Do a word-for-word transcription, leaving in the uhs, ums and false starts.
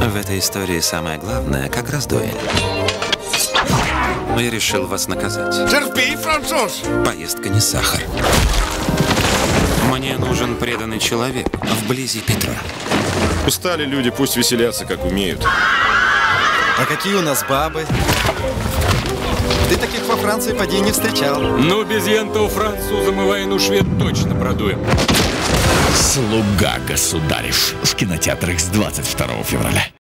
В этой истории самое главное, как раз дуэль. Но я решил вас наказать. Терпи, француз! Поездка не сахар. Мне нужен преданный человек вблизи Петра. Устали люди, пусть веселятся, как умеют. А какие у нас бабы? Ты таких во Франции поди не встречал. Ну, без ента у француза мы войну швед точно продуем. «Слуга государев» в кинотеатрах с двадцать второго февраля.